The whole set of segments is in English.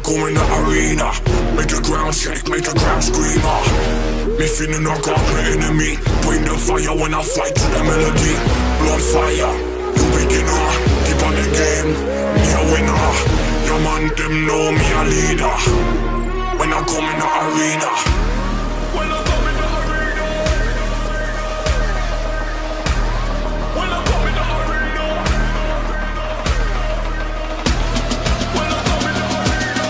come in the arena, make the ground shake, make the ground scream. Me feeling I got the enemy. Bring the fire when I fight to the melody. Blood fire, you beginner. Keep on the game, me a winner. Your man them know me a leader. When I come in the arena. When I come in the arena. When I come in the arena. When I come in the arena.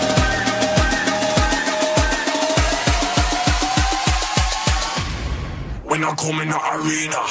When I come in the arena.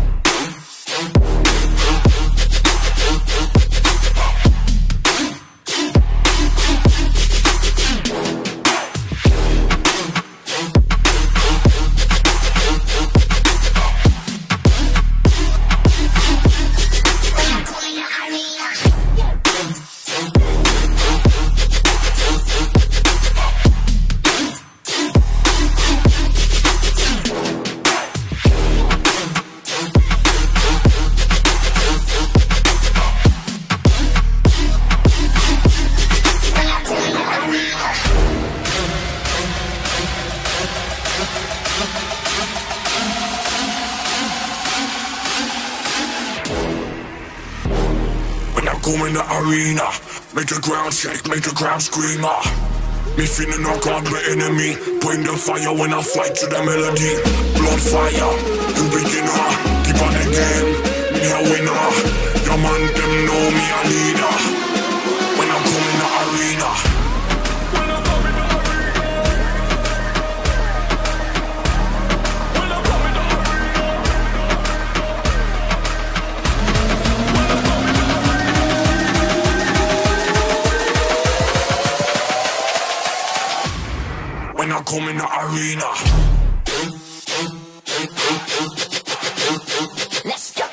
Come in the arena, make the ground shake, make the ground scream. Me feeling I got the enemy. Bring the fire when I fight to the melody. Blood fire, you beginner. Keep on the game, me a winner. Your man them know me a leader. When I come in the arena. When I come in the arena. When I come in the arena. When I come in the when I come in the arena. Let's go.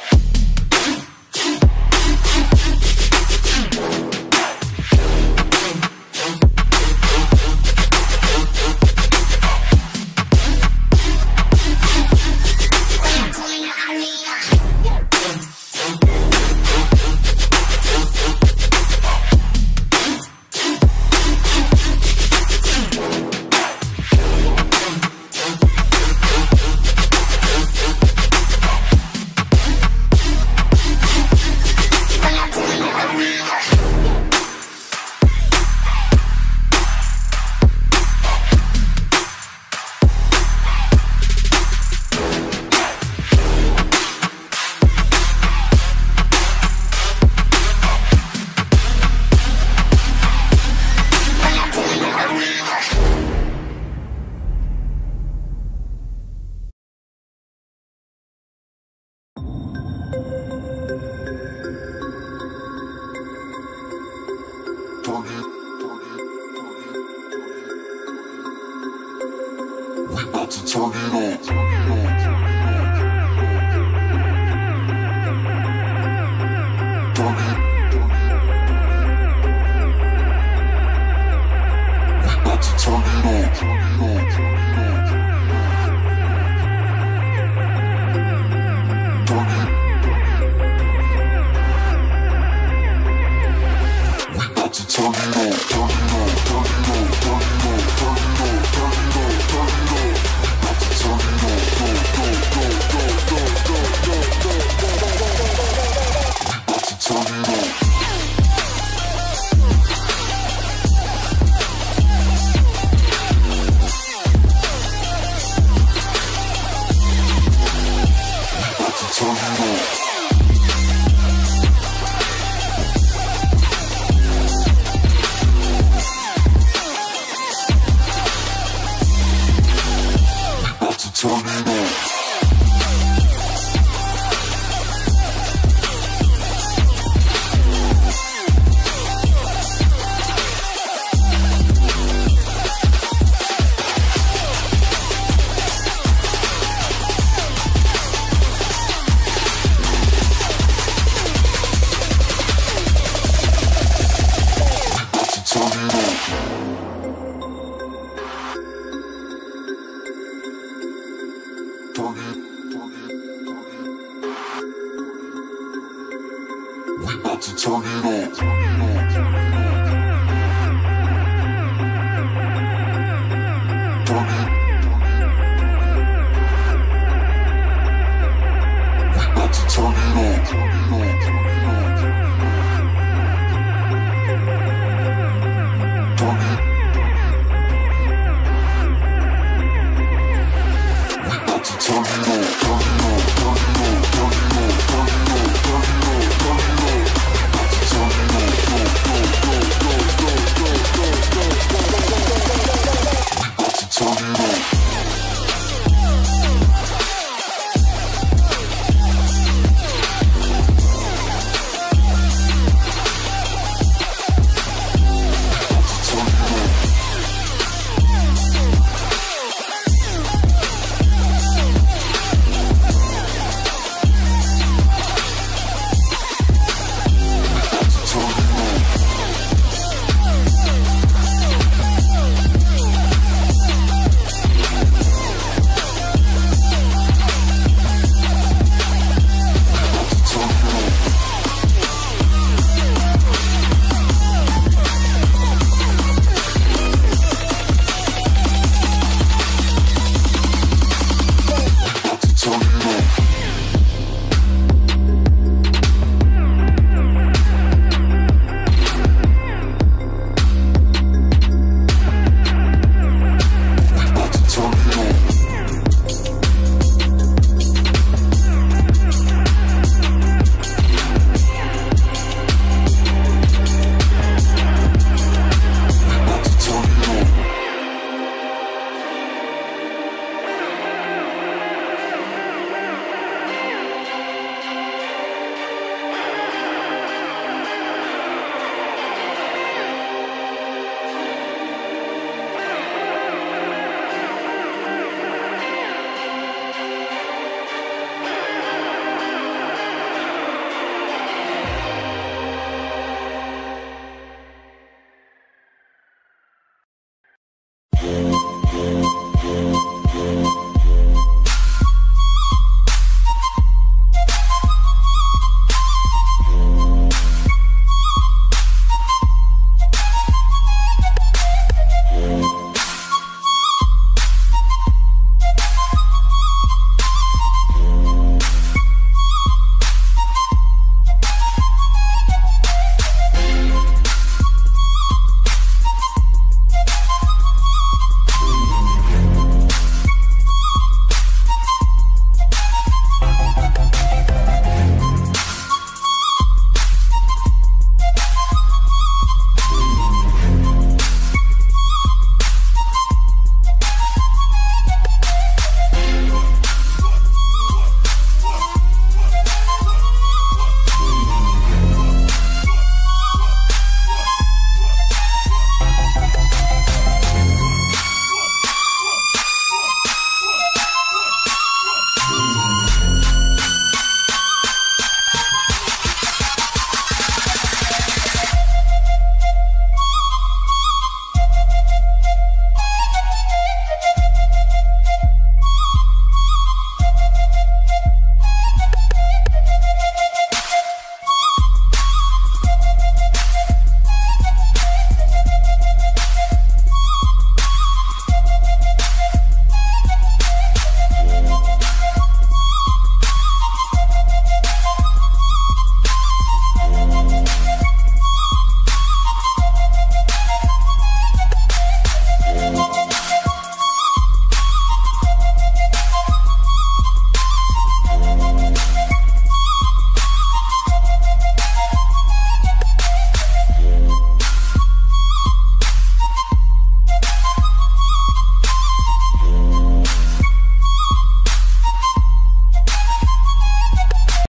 We about to turn it on. We about to turn it on.